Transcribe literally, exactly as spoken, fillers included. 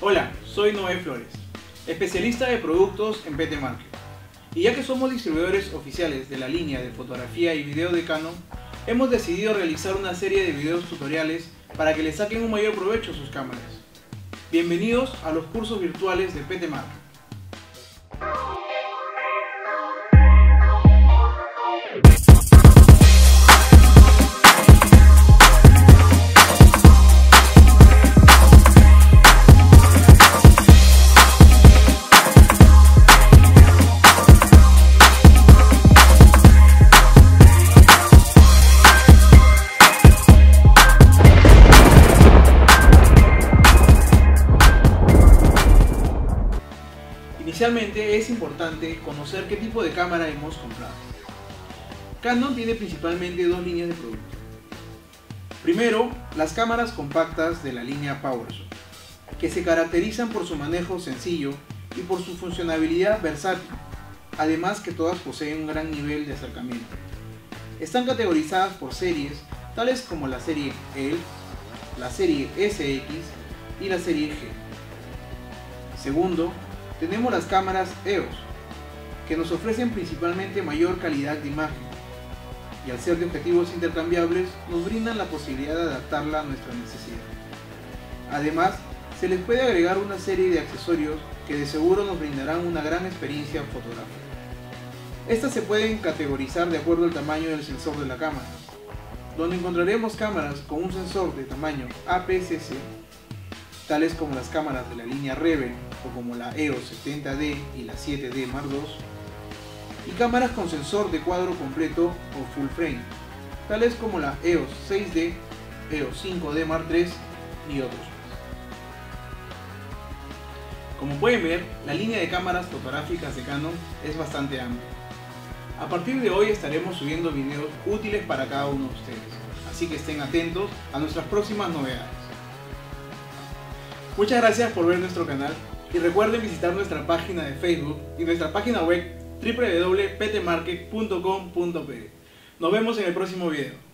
Hola, soy Noé Flores, especialista de productos en P T Market. Y ya que somos distribuidores oficiales de la línea de fotografía y video de Canon, hemos decidido realizar una serie de videos tutoriales para que le saquen un mayor provecho a sus cámaras. Bienvenidos a los cursos virtuales de P T Market. Inicialmente es importante conocer qué tipo de cámara hemos comprado. Canon tiene principalmente dos líneas de producto. Primero, las cámaras compactas de la línea PowerShot, que se caracterizan por su manejo sencillo y por su funcionalidad versátil, además que todas poseen un gran nivel de acercamiento. Están categorizadas por series, tales como la serie L, la serie S X y la serie G. Segundo, tenemos las cámaras E O S, que nos ofrecen principalmente mayor calidad de imagen, y al ser de objetivos intercambiables, nos brindan la posibilidad de adaptarla a nuestra necesidad. Además, se les puede agregar una serie de accesorios que de seguro nos brindarán una gran experiencia fotográfica. Estas se pueden categorizar de acuerdo al tamaño del sensor de la cámara, donde encontraremos cámaras con un sensor de tamaño A P S C, tales como las cámaras de la línea Rebel o como la E O S setenta D y la siete D Mark dos, y cámaras con sensor de cuadro completo o full frame, tales como la E O S seis D, E O S cinco D Mark tres y otros más. Como pueden ver, la línea de cámaras fotográficas de Canon es bastante amplia. A partir de hoy estaremos subiendo videos útiles para cada uno de ustedes, así que estén atentos a nuestras próximas novedades. Muchas gracias por ver nuestro canal y recuerden visitar nuestra página de Facebook y nuestra página web w w w punto p t market punto com punto p e. Nos vemos en el próximo video.